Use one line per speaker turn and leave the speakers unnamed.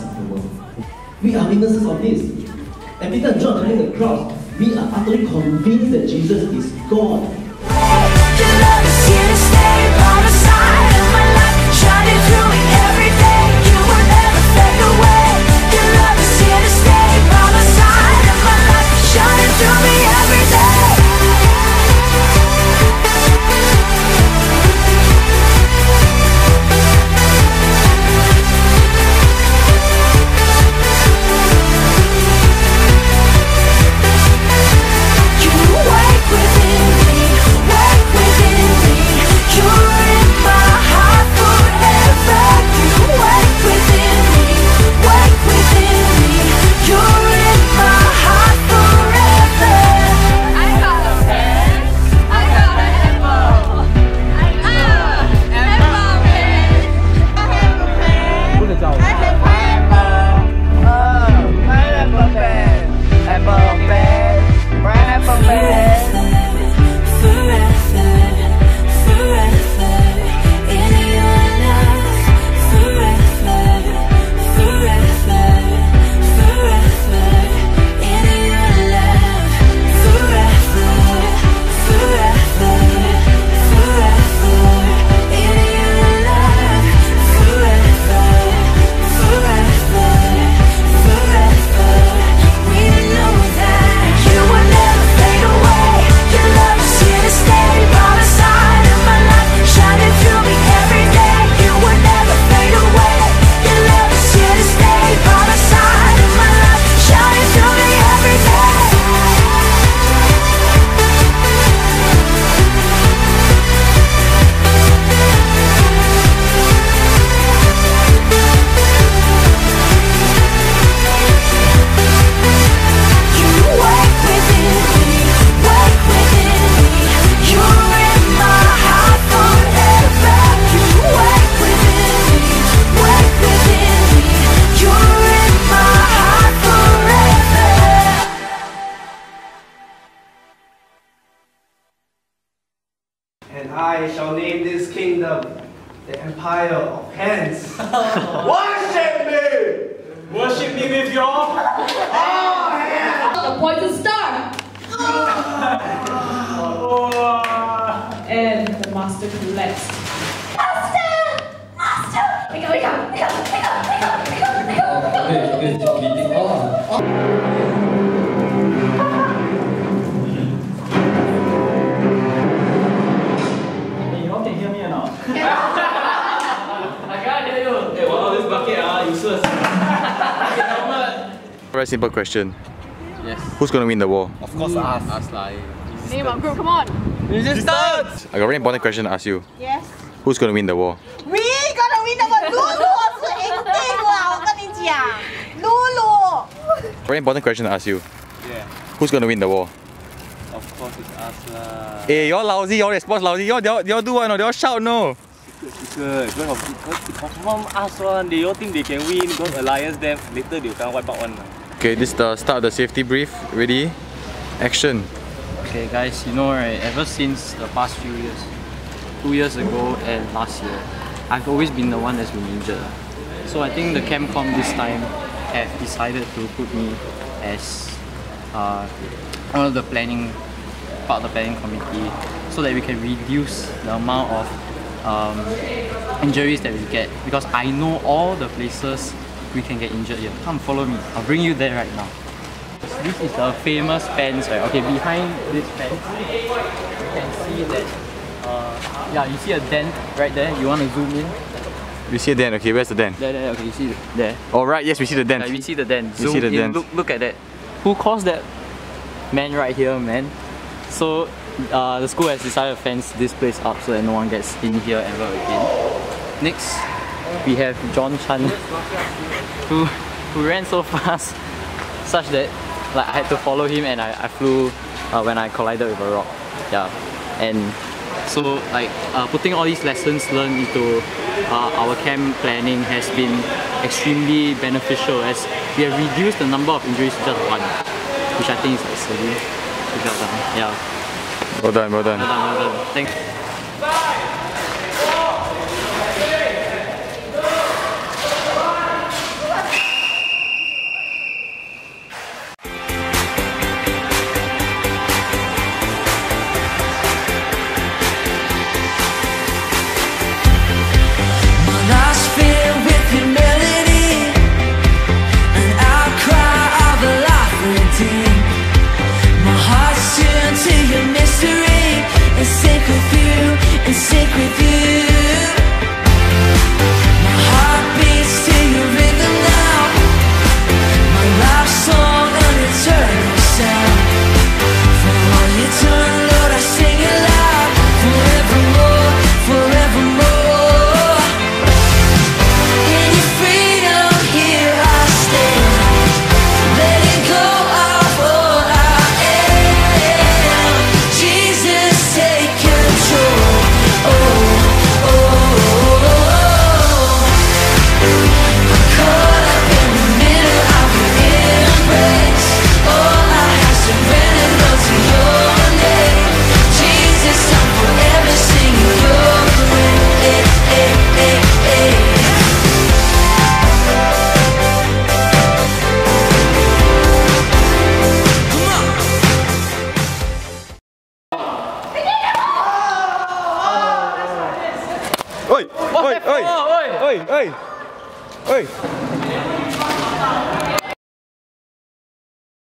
of the world. We are witnesses of this. And Peter and John carrying the cross, we are utterly convinced that Jesus is God.
Your love is here to stay by the side of my life, shining through me every day. You will never fade away. Your love is here to stay by the side of my life, shining through me every day.
And I shall name this kingdom the Empire of Hands. Worship me! Worship me with your hands!
A poison star! And the master collapsed.
Master! Master! Wake up, wake up, wake up, wake up, wake up, wake up, wake up, wake up.
Very simple question.
Yes.
Who's gonna win the war?
Of course, us like.
Name our group, come on!
Resistance!
I got a very important question to ask you.
Yes.
Who's gonna win the war?
We gonna win 那个露露是一定了，我跟你讲，露露。
Very important question to ask you.
Yeah.
Who's gonna win the war?
Of course, it's us lah.
Hey, you're lousy, your response lousy. Y'all do what? No, y'all shout no.
Secret. Because confirm us one. They all think they can win. Because alliance them later they can wipe out one.
Okay, this is the start of the safety brief. Ready? Action.
Okay guys, you know right, ever since the past few years, 2 years ago and last year, I've always been the one that's been injured. So I think the CAMCOM this time have decided to put me as one of the part of the planning committee, so that we can reduce the amount of injuries that we get, because I know all the places we can get injured here. Come follow me, I'll bring you there right now. This is the famous fence, right? Okay, behind this fence, you can see that, yeah, you see a dent right there. You want to zoom in?
We see a dent. Okay, where's the dent?
There, okay, you see it there.
All right, yes, we see the dent.
Yeah, we see the dent.
We
Zoom
see the
in,
dent.
look at that. Who caused that? Man right here, man. So, the school has decided to fence this place up so that no one gets in here ever again. Next, we have John Chan, who ran so fast such that like I had to follow him, and I flew when I collided with a rock. Yeah, and so like putting all these lessons learned into our camp planning has been extremely beneficial, as we have reduced the number of injuries to just one, which I think is like silly. Good job done. Yeah.
Well done, well done.
Well done, well done. Thanks.
Oi! Oi! Oi! Oi! Oi! Oi!